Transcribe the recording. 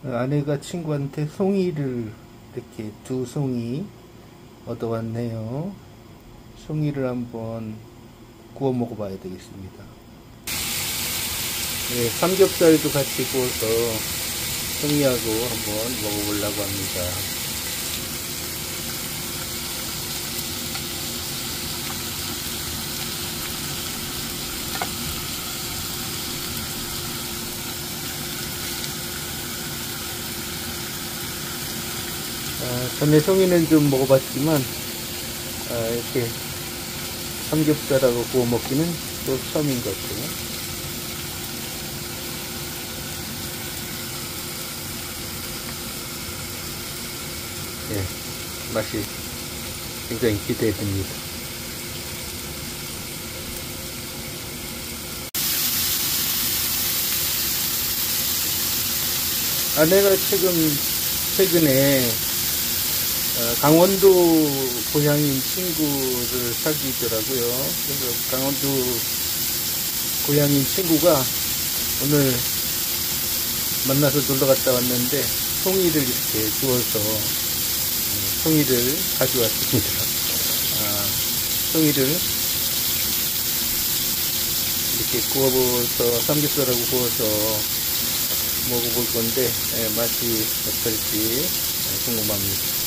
아내가 친구한테 송이를 이렇게 2송이 얻어왔네요. 송이를 한번 구워 먹어봐야 되겠습니다. 네, 삼겹살도 같이 구워서 송이하고 한번 먹어보려고 합니다. 전에 송이는 좀 먹어봤지만 이렇게 삼겹살하고 구워 먹기는 또 처음인 것 같아요. 예, 맛이 굉장히 기대됩니다. 아내가 최근에 강원도 고향인 친구를 사귀더라고요. 그래서 강원도 고향인 친구가 오늘 만나서 놀러 갔다 왔는데 송이를 이렇게 구워서 송이를 가져왔습니다. 송이를 이렇게 구워서 삼겹살하고 구워서 먹어볼 건데 맛이 어떨지 궁금합니다.